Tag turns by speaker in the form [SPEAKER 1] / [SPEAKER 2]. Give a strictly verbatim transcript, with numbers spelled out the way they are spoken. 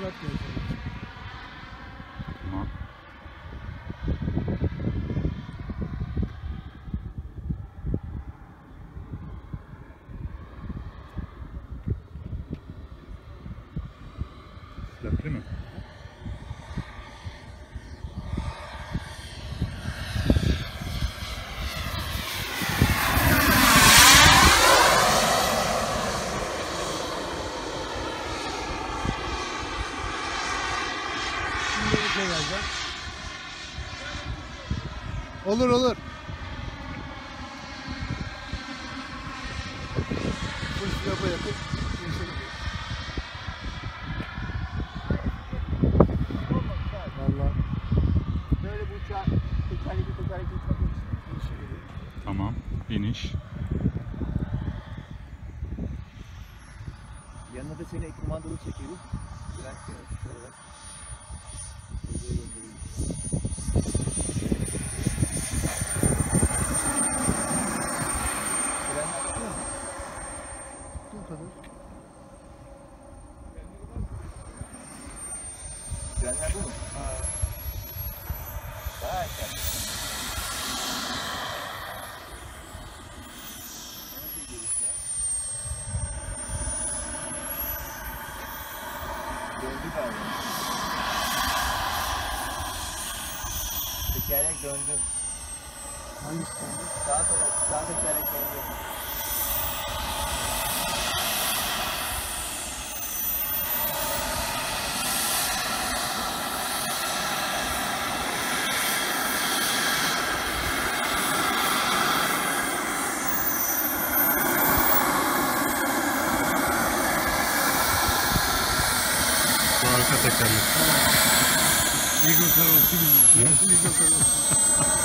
[SPEAKER 1] atmıyor.
[SPEAKER 2] Tamam. Süratli mi?
[SPEAKER 1] Olur olur. Bu yapa yapıp valla
[SPEAKER 3] böyle bu uçağı tekerlekli tekerlekli uçmak için.
[SPEAKER 2] Tamam. İniş.
[SPEAKER 3] Yanına da seni kumandalı çekeriz. Biraz şöyle bak.
[SPEAKER 1] bu kadar.
[SPEAKER 3] Frenler bu mu? Ha. Daha erken. Döndü galiba. Tekerlek döndü.
[SPEAKER 1] Hangisi kaldı?
[SPEAKER 3] Sağ taraf, sağ tekerlek döndü.
[SPEAKER 2] Bu arka tekerlek.
[SPEAKER 1] Eagle Carol film. Eagle Carol.